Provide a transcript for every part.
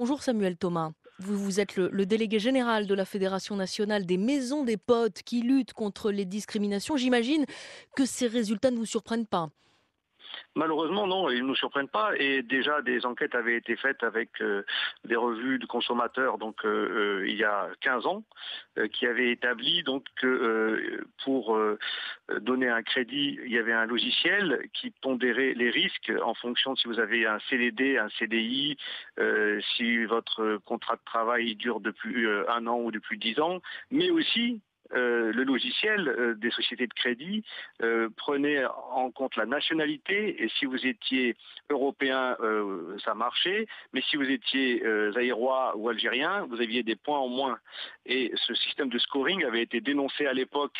Bonjour Samuel Thomas. Vous êtes le délégué général de la Fédération nationale des maisons des potes qui luttent contre les discriminations. J'imagine que ces résultats ne vous surprennent pas. Malheureusement, non, ils ne nous surprennent pas. Et déjà, des enquêtes avaient été faites avec des revues de consommateurs, il y a 15 ans, qui avaient établi donc que pour donner un crédit, il y avait un logiciel qui pondérait les risques en fonction de si vous avez un CDD, un CDI, si votre contrat de travail dure depuis 1 an ou depuis 10 ans, mais aussi le logiciel des sociétés de crédit prenait en compte la nationalité et si vous étiez européen, ça marchait, mais si vous étiez zaïrois ou algérien, vous aviez des points en moins. Et ce système de scoring avait été dénoncé à l'époque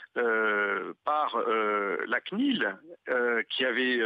par la CNIL qui avait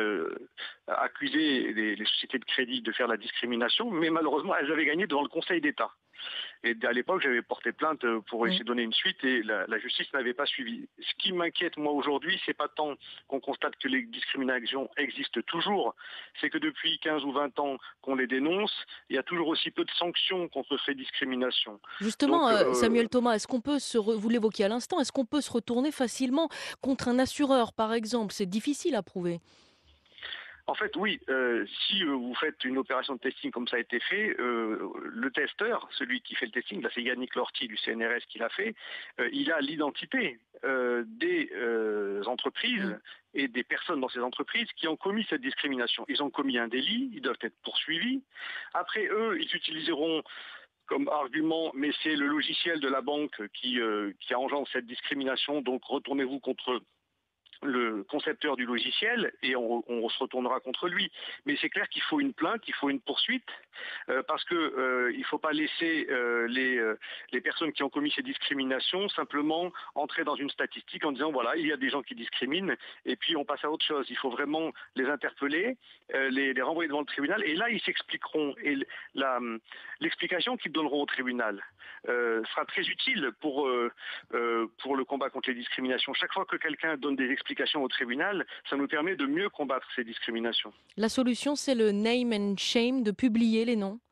accusé les sociétés de crédit de faire la discrimination, mais malheureusement elles avaient gagné devant le Conseil d'État. Et à l'époque, j'avais porté plainte pour essayer de donner une suite et la justice n'avait pas suivi. Ce qui m'inquiète, moi, aujourd'hui, c'est pas tant qu'on constate que les discriminations existent toujours, c'est que depuis 15 ou 20 ans qu'on les dénonce, il y a toujours aussi peu de sanctions contre ces discriminations. Justement, Donc, Samuel Thomas, est-ce qu'on peut vous l'évoquiez à l'instant, est-ce qu'on peut se retourner facilement contre un assureur, par exemple? C'est difficile à prouver. en fait, oui, si vous faites une opération de testing comme ça a été fait, le testeur, celui qui fait le testing, là c'est Yannick Lorty du CNRS qui l'a fait, il a l'identité des entreprises Mm. et des personnes dans ces entreprises qui ont commis cette discrimination. Ils ont commis un délit, ils doivent être poursuivis. Après, eux, ils utiliseront comme argument, mais c'est le logiciel de la banque qui engendre cette discrimination, donc retournez-vous contre le concepteur du logiciel et on se retournera contre lui. Mais c'est clair qu'il faut une plainte, il faut une poursuite, parce que il ne faut pas laisser les personnes qui ont commis ces discriminations simplement entrer dans une statistique en disant voilà, il y a des gens qui discriminent et puis on passe à autre chose. Il faut vraiment les interpeller, les renvoyer devant le tribunal et là ils s'expliqueront. Et l'explication qu'ils donneront au tribunal sera très utile pour le combat contre les discriminations. Chaque fois que quelqu'un donne des explications au tribunal, ça nous permet de mieux combattre ces discriminations. La solution, c'est le name and shame, de publier les noms?